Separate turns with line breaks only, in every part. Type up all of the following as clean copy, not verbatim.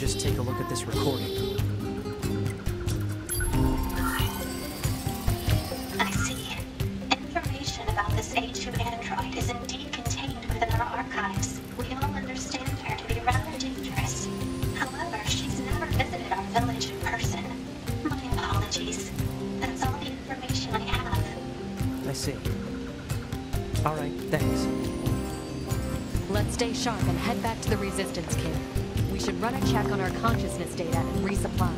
just take a look at this recording.
I see. Information about this A2 android is indeed contained within our archives. We all understand her to be rather dangerous. However, she's never visited our village in person. My apologies. That's all the information I have.
I see. Alright, thanks.
Let's stay sharp and head back to the Resistance camp. We should run a check on our consciousness data and resupply.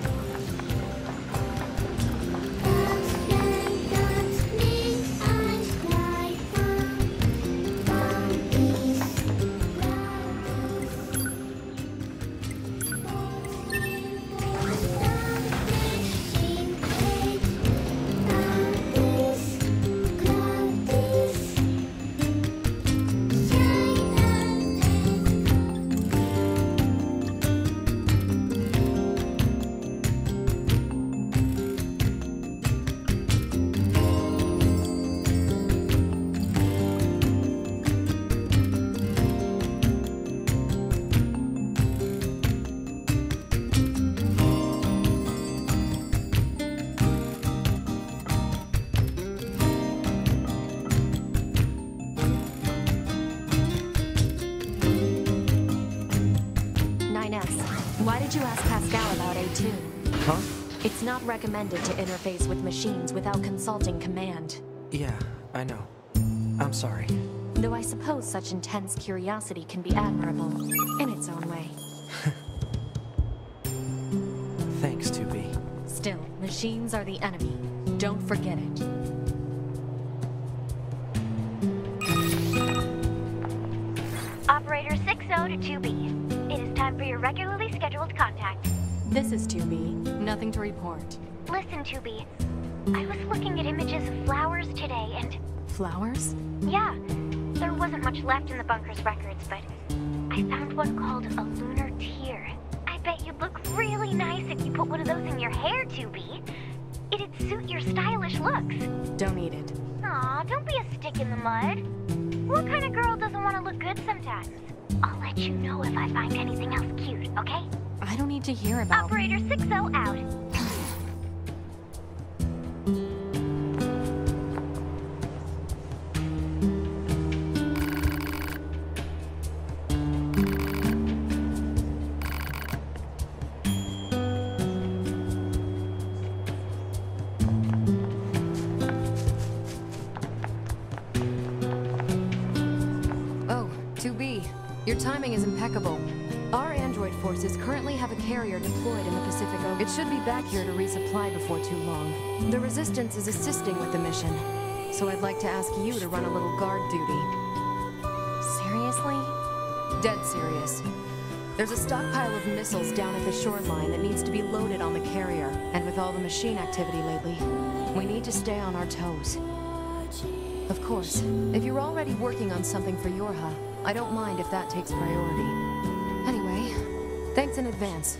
Why did you ask Pascal about A2?
Huh?
It's not recommended to interface with machines without consulting command.
Yeah, I know. I'm sorry.
Though I suppose such intense curiosity can be admirable, in its own way.
Thanks, 2B.
Still, machines are the enemy. Don't forget it.
Operator 60 to 2B. It is time for your regularly scheduled contact.
This is 2B. Nothing to report.
Listen, 2B. I was looking at images of flowers today and...
Flowers?
Yeah, there wasn't much left in the bunker's records, but I found one called a lunar tear. I bet you'd look really nice if you put one of those in your hair, 2B. It'd suit your stylish looks.
Don't eat it.
Aw, don't be a stick in the mud. What kind of girl doesn't want to look good sometimes? I'll let you know if I find anything else cute, okay?
I don't need to hear about...
Operator 60 out.
Your timing is impeccable. Our android forces currently have a carrier deployed in the Pacific Ocean. It should be back here to resupply before too long. The Resistance is assisting with the mission, so I'd like to ask you to run a little guard duty. Seriously? Dead serious. There's a stockpile of missiles down at the shoreline that needs to be loaded on the carrier, and with all the machine activity lately, we need to stay on our toes. Of course, if you're already working on something for Yorha, I don't mind if that takes priority. Anyway, thanks in advance.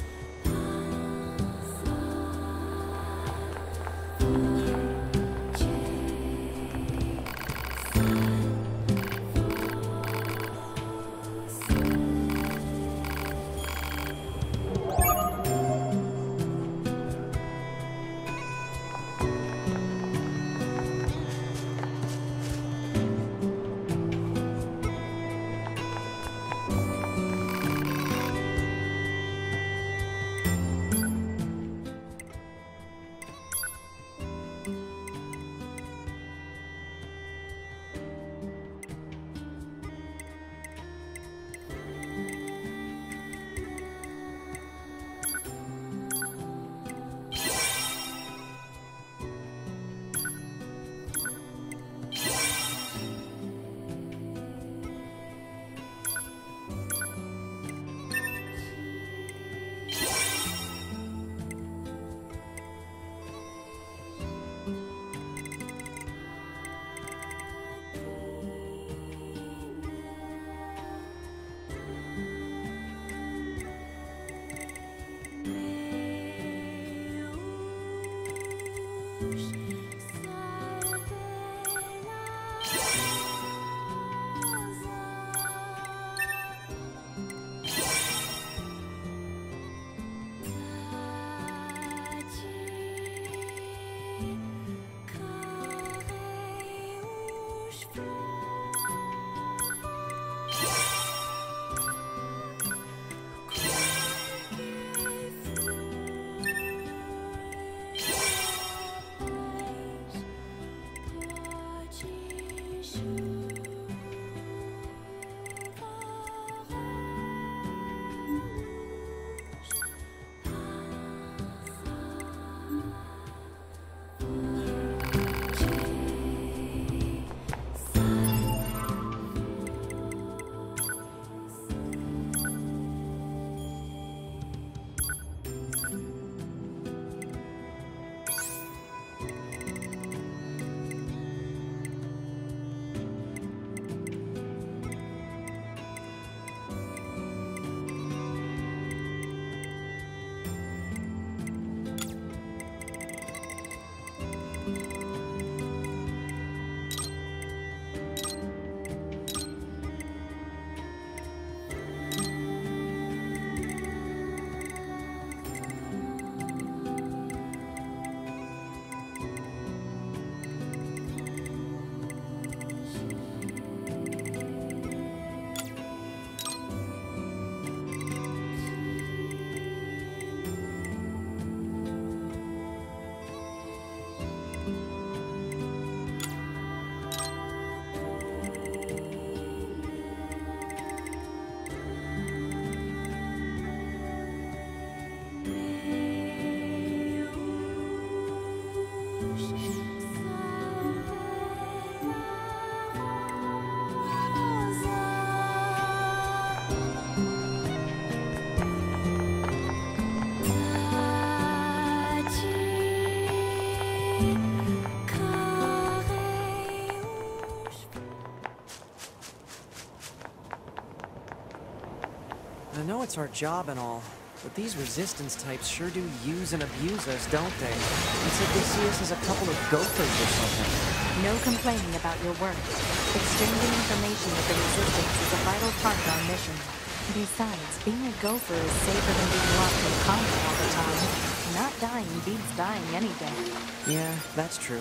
I know it's our job and all, but these resistance types sure do use and abuse us, don't they? It's like they see us as a couple of gophers or something.
No complaining about your work. Exchanging information with the Resistance is a vital part of our mission. Besides, being a gopher is safer than being locked in combat all the time. Not dying beats dying any day.
Yeah, that's true.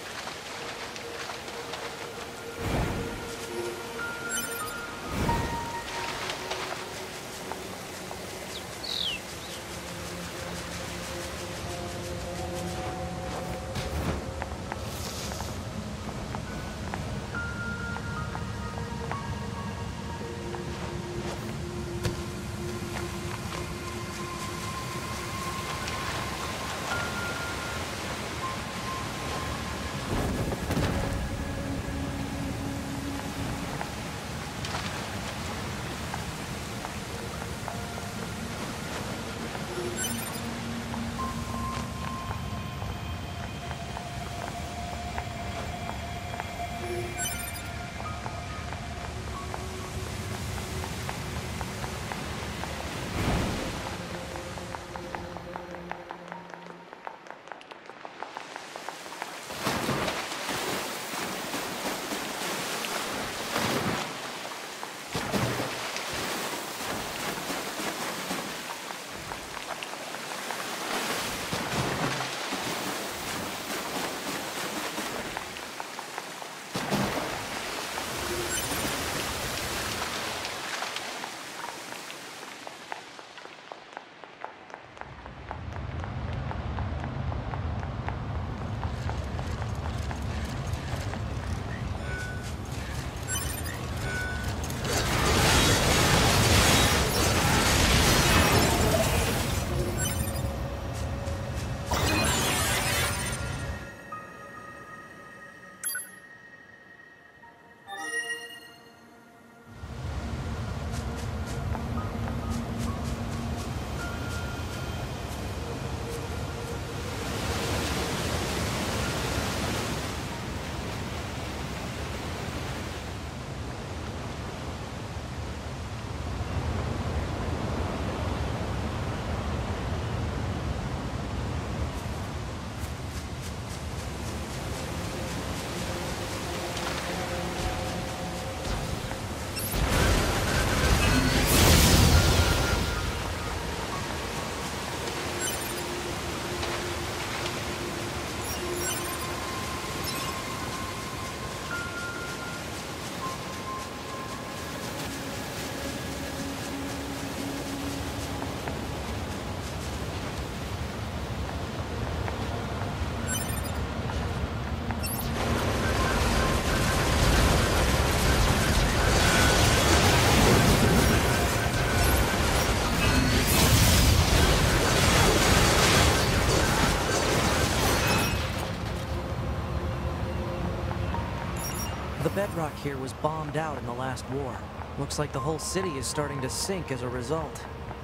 The bedrock here was bombed out in the last war. Looks like the whole city is starting to sink as a result.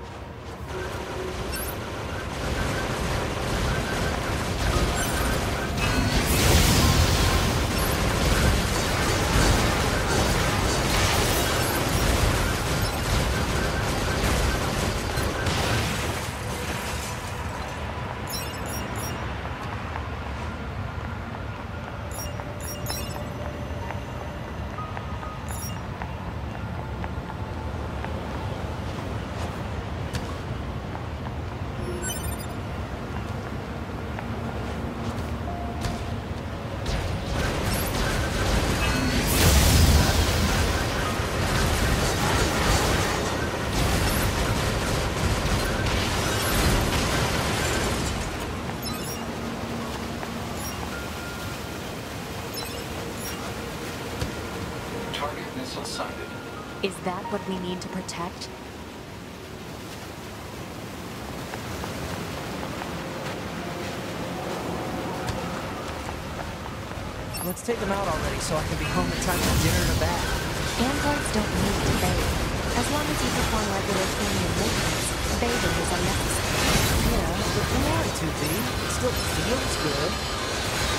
Is that what we need to protect?
Let's take them out already so I can be home in time for dinner and a bath.
Androids don't need to bathe. As long as you perform regular cleaning and maintenance, bathing is unnecessary.
Yeah, but come on, 2B. It still feels good.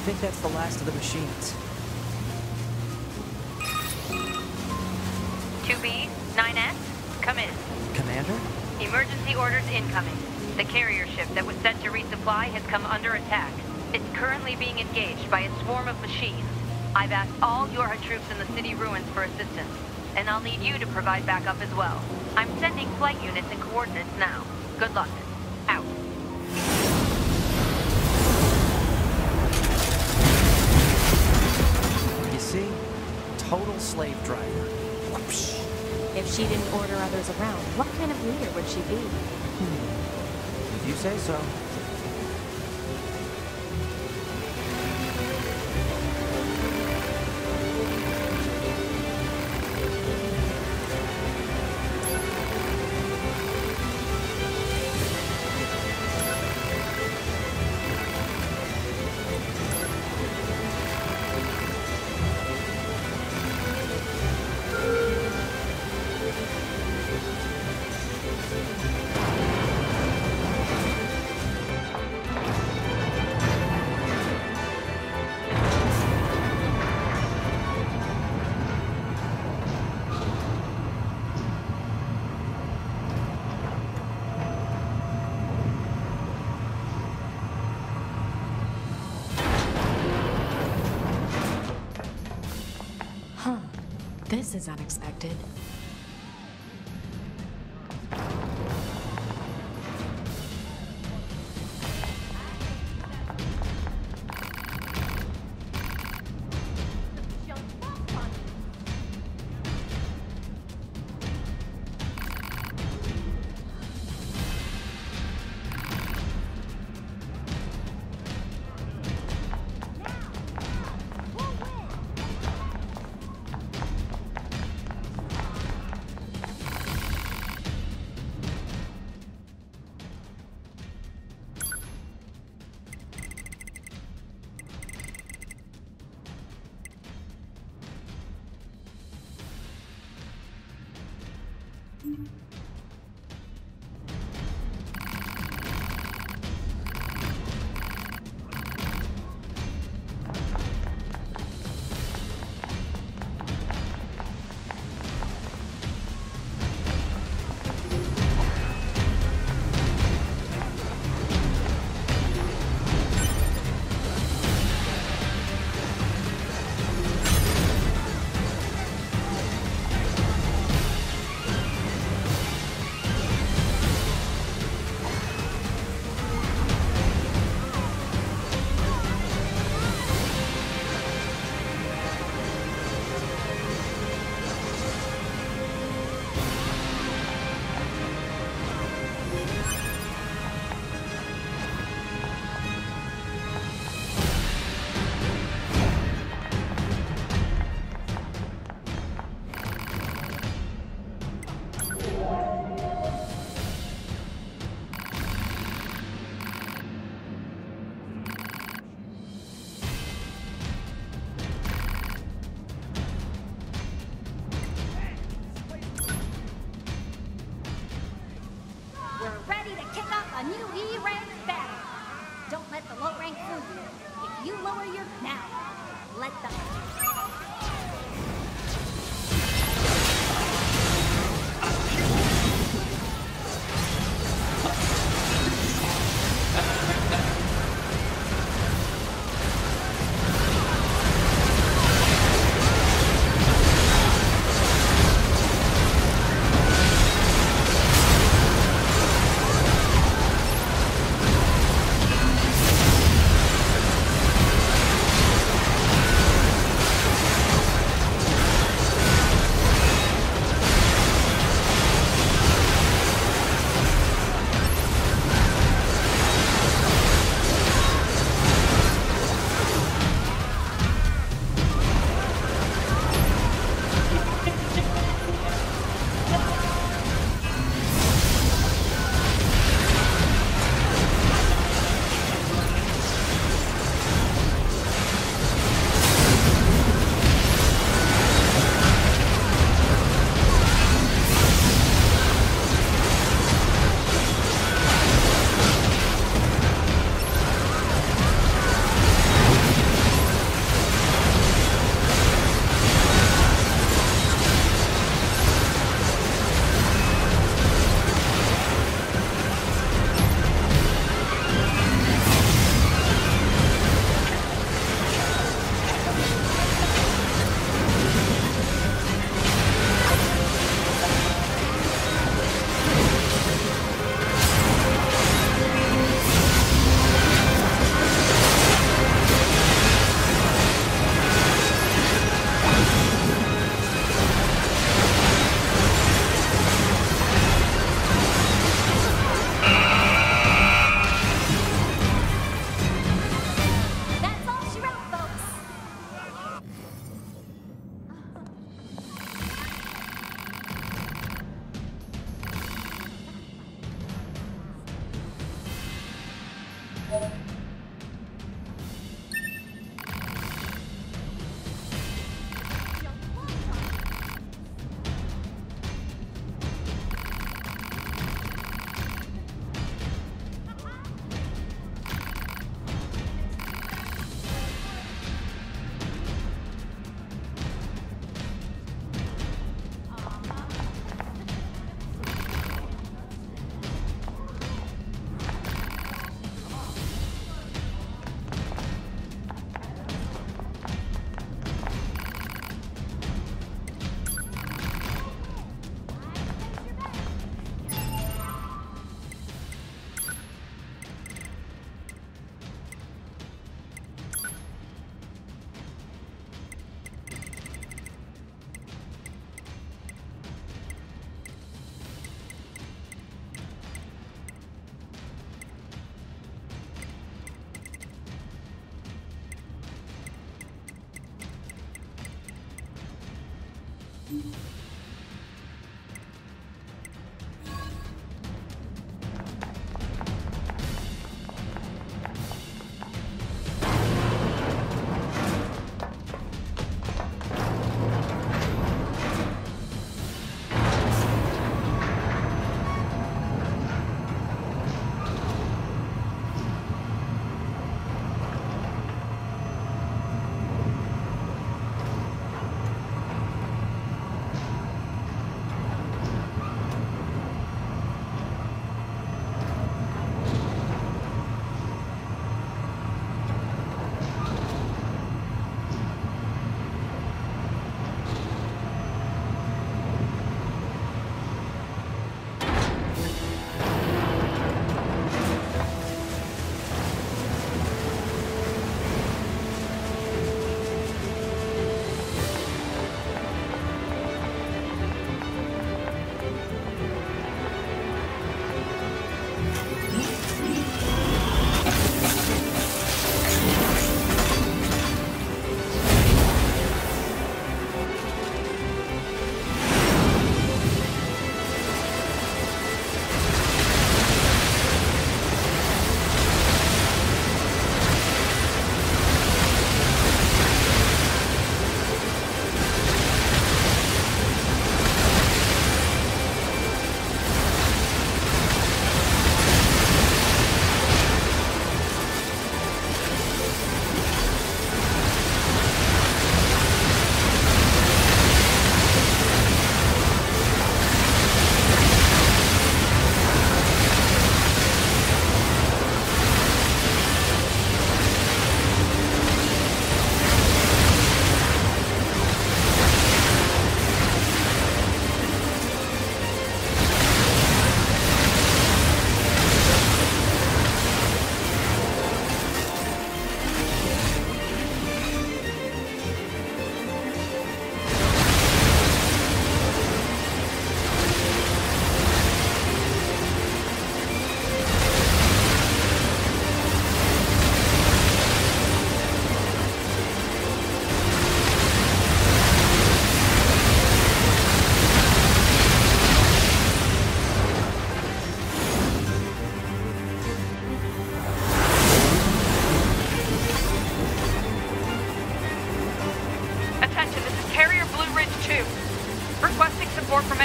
think that's the last of the machines.
2B, 9S, come in.
Commander?
Emergency orders incoming. The carrier ship that was sent to resupply has come under attack. It's currently being engaged by a swarm of machines. I've asked all Yorha troops in the city ruins for assistance, and I'll need you to provide backup as well. I'm sending flight units and coordinates now. Good luck. Out.
You see? Total slave driver.
If she didn't order others around, what kind of leader would she be?
If you say so.
This is unexpected.
A new E-rank battle. Don't let the low rank fool you. If you lower your now, let them.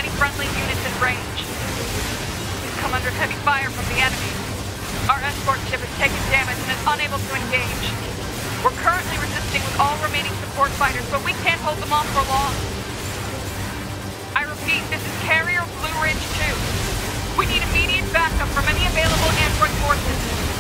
any friendly units in range. We've come under heavy fire from the enemy. Our escort ship has taken damage and is unable to engage. We're currently resisting with all remaining support fighters, but we can't hold them off for long. I repeat, this is Carrier Blue Ridge 2. We need immediate backup from any available android forces.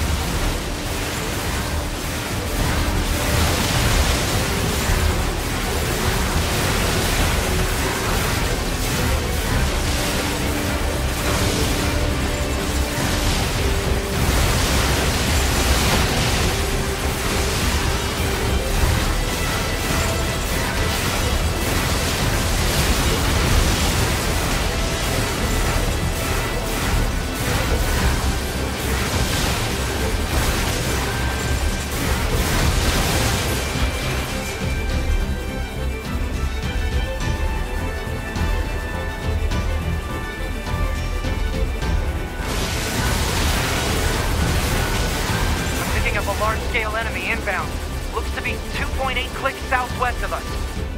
Large-scale enemy inbound. Looks to be 2.8 clicks southwest of us.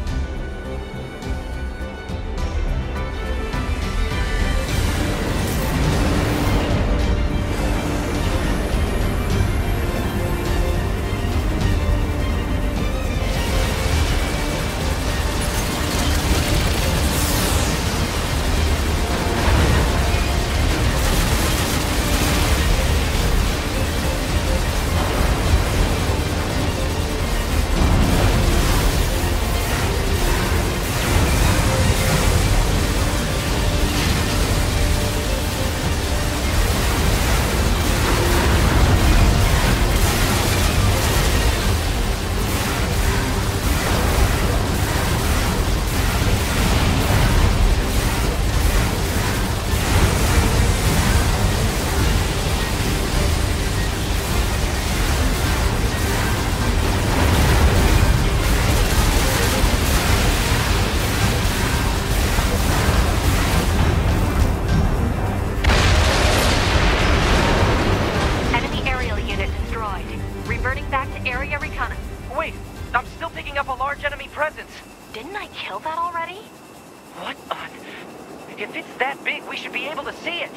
Reverting back to area reconnaissance. Wait, I'm still picking up a large enemy presence. Didn't I kill that already? What on? If it's that big, we should be able to see it.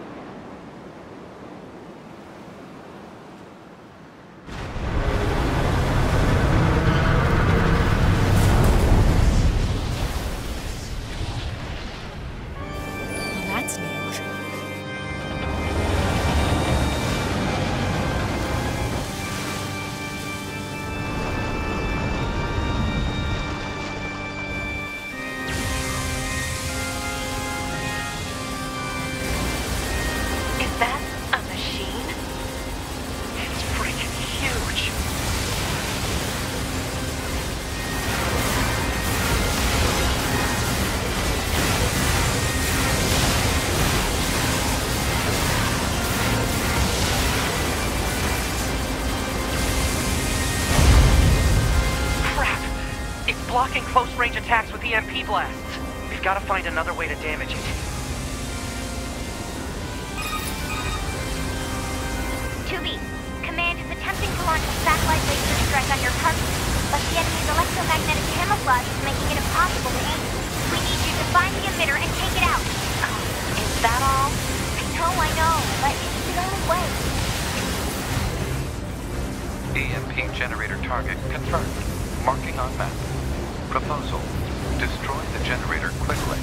That's new.
Blocking close-range attacks with EMP blasts. We've got to find another way to damage it.
2B, Command is attempting to launch a satellite laser strike on your target, but the enemy's electromagnetic camouflage is making it impossible to aim. We need you to find the emitter and take it out. Is that all? I know, but it's the only way.
EMP generator target confirmed. Marking on map. Proposal. Destroy the generator quickly.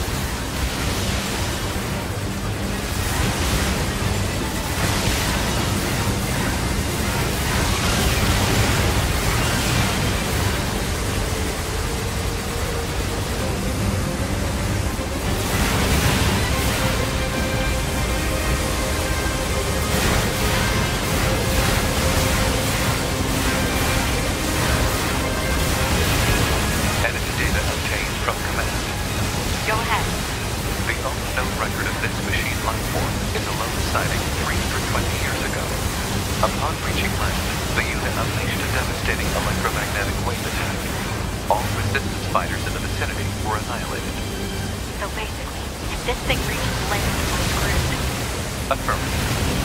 Upon reaching land, the unit unleashed a devastating electromagnetic wave attack. All resistance fighters in the vicinity were annihilated.
So basically, if this thing reaches land, we're screwed.
Affirmative.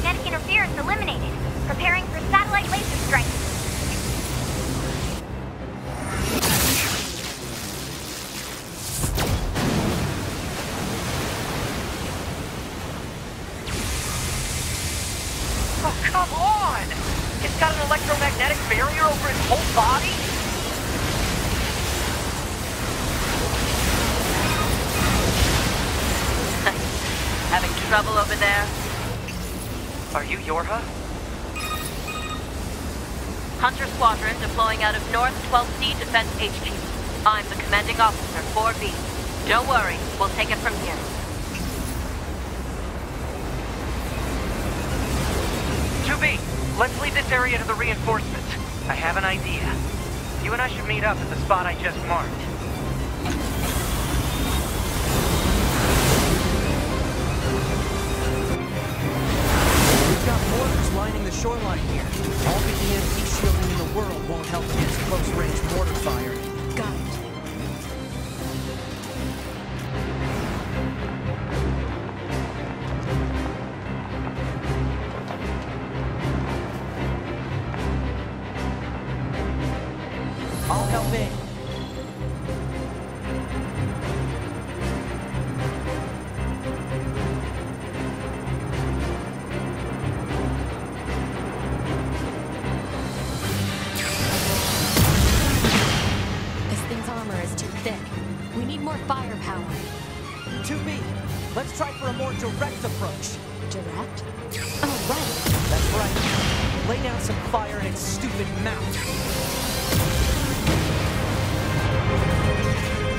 electromagnetic interference eliminated. Preparing for satellite laser strike.
Oh, come on! It's got an electromagnetic barrier over its whole body? Having trouble over there? Are you Yorha? Hunter Squadron deploying out of North 12th C Defense HQ. I'm the commanding officer, 4B. Don't worry, we'll take it from here. Let's leave this area to the reinforcements. I have an idea. You and I should meet up at the spot I just marked.
We've got mortars lining the shoreline here. All the EMP shielding in the world won't help against close-range mortar fire.
Got it.
I'll help in.
This thing's armor is too thick. We need more firepower.
2B, let's try for a more direct approach.
Direct? Oh, right.
That's right. Lay down some fire in its stupid mouth.